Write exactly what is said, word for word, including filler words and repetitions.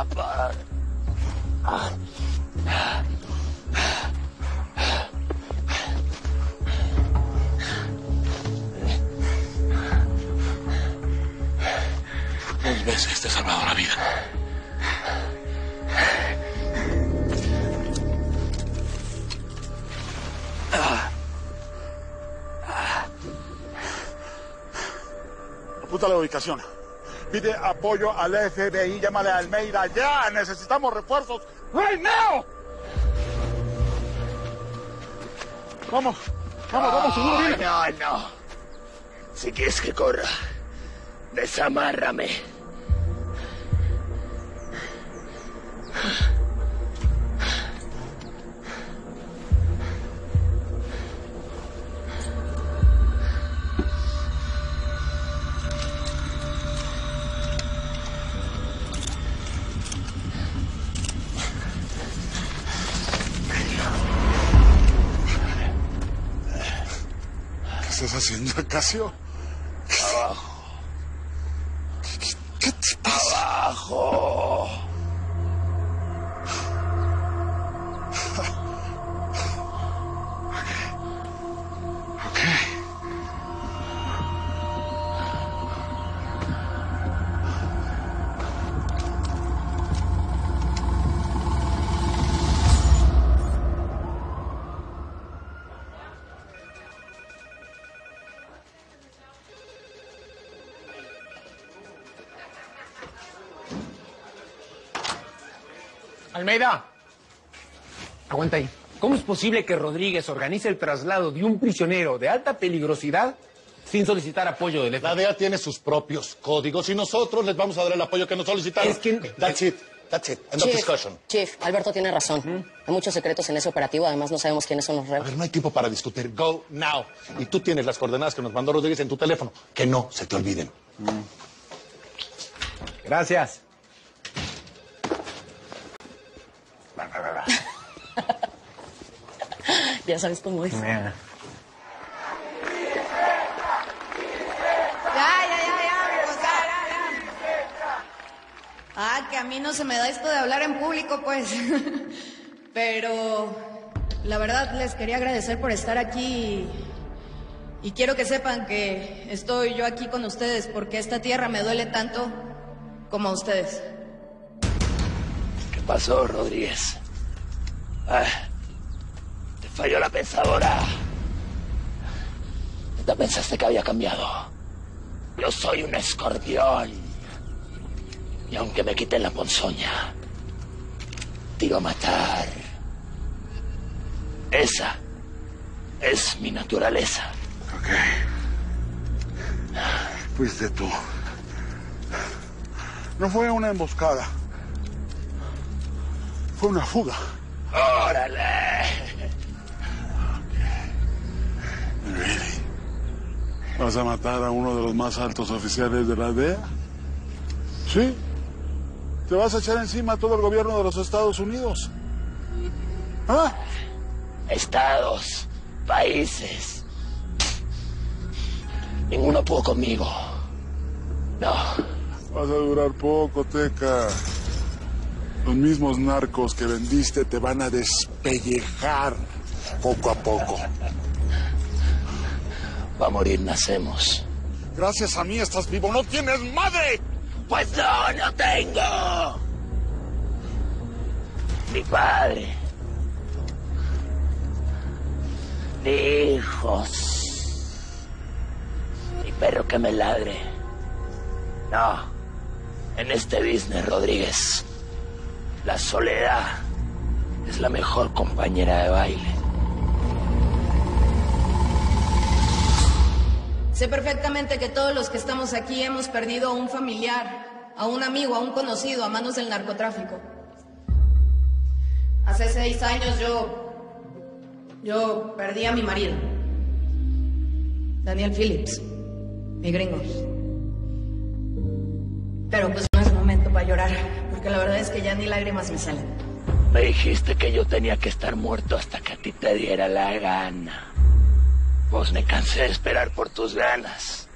papá. Mil veces te he salvado la vida. Apunta la ubicación. Pide apoyo al F B I, llámale a Almeida. ¡Ya! ¡Necesitamos refuerzos! ¡Right now! Vamos, vamos, vamos, seguro viene. No, no. Si quieres que corra, desamárrame. ¿Qué estás haciendo, Acacio? Abajo. ¿Qué, qué, qué te pasa? Abajo. Ok. Almeida, aguanta ahí. ¿Cómo es posible que Rodríguez organice el traslado de un prisionero de alta peligrosidad sin solicitar apoyo del F B I? La D E A tiene sus propios códigos y nosotros les vamos a dar el apoyo que nos solicitaron. Es que... Okay, that's it. That's it. End of Chief, discussion. Chief, Alberto tiene razón. ¿Mm? Hay muchos secretos en ese operativo, además no sabemos quiénes son los A reos. ver, no hay tiempo para discutir. Go now. Y tú tienes las coordenadas que nos mandó Rodríguez en tu teléfono. Que no se te olviden. Mm. Gracias. Ya sabes cómo es. Yeah. Ya, ya, ya, ya, amigos, ya, ya, ya. Ah, que a mí no se me da esto de hablar en público, pues. Pero la verdad les quería agradecer por estar aquí y, y quiero que sepan que estoy yo aquí con ustedes porque esta tierra me duele tanto como a ustedes. ¿Qué pasó, Rodríguez? Ah, te falló la pensadora. ¿Te pensaste que había cambiado? Yo soy un escorpión. Y aunque me quiten la ponzoña, te iba a matar. Esa es mi naturaleza. Ok. Fuiste tú. No fue una emboscada. Fue una fuga. ¡Órale! Really? ¿Vas a matar a uno de los más altos oficiales de la D E A? ¿Sí? ¿Te vas a echar encima a todo el gobierno de los Estados Unidos? ¿Ah? Estados, países. Ninguno pudo conmigo. No. Vas a durar poco, Teca. Los mismos narcos que vendiste te van a despellejar poco a poco. Va a morir, nacemos. Gracias a mí estás vivo. ¡No tienes madre! Pues no, no tengo. Ni padre. Ni hijos. Ni perro que me ladre. No. En este business, Rodríguez, la soledad es la mejor compañera de baile. Sé perfectamente que todos los que estamos aquí hemos perdido a un familiar, a un amigo, a un conocido a manos del narcotráfico. Hace seis años yo... yo perdí a mi marido, Daniel Phillips, mi gringo. Pero pues no es momento para llorar, porque la verdad es que ya ni lágrimas me salen. Me dijiste que yo tenía que estar muerto hasta que a ti te diera la gana. Pues me cansé de esperar por tus ganas.